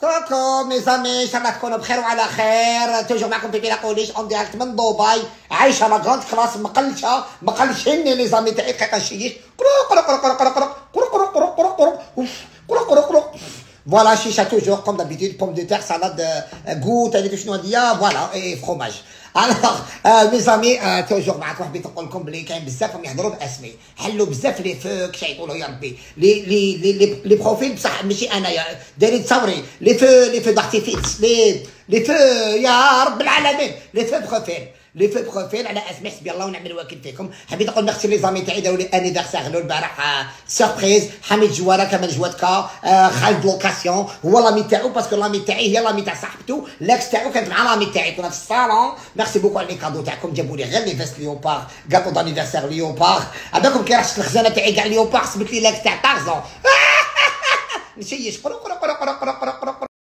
كوكو ميزامي، ان شاء الله تكونوا بخير وعلى خير. توجور معكم بيبي لاكوليش اون ديريكت من دبي، عايشه لا كروند كلاس، مقلشني لي زامي تاعي دقيقه نشيش فوالا شيشه توجور كوم دابيتود، بوم دو تيغ، سالاد غوت، هذيك شنو هاديه فوالا اي فروماج. الوغ ميزامي توجور معكم، حبيت نقول لكم بلي كاين بزاف راهم يهضروا باسمي، حلوا بزاف لي فوك شيطولوا يا ربي لي بروفيل بصح ماشي انايا دايرين تصوري لي فو دارتيفيس لي فو يا رب العالمين، لي فو بروفيل على اسمي حسبي الله ونعم الوكيل فيكم. حبيت نقول ميرسي لي زامي تاعي داو لي انيفرسير البارح سوربريز، حميد جواره كمال جواتكا، خالد لوكاسيون هو لامي تاعو، باسكو لامي تاعي هي لامي تاع صاحبته، لاكس تاعو كانت مع لامي تاعي، كنا في الصالون. ميرسي بوكو على لي كادو تاعكم، جابوا لي غير لي فيست ليوبار، كاطو دانيفرسير ليوبار، هذاكم كي رحت الخزانه تاعي كاع ليوبار، سبت لي لاكس تاع طارزون نشيش قرو قرو قرو قرو قرو قرو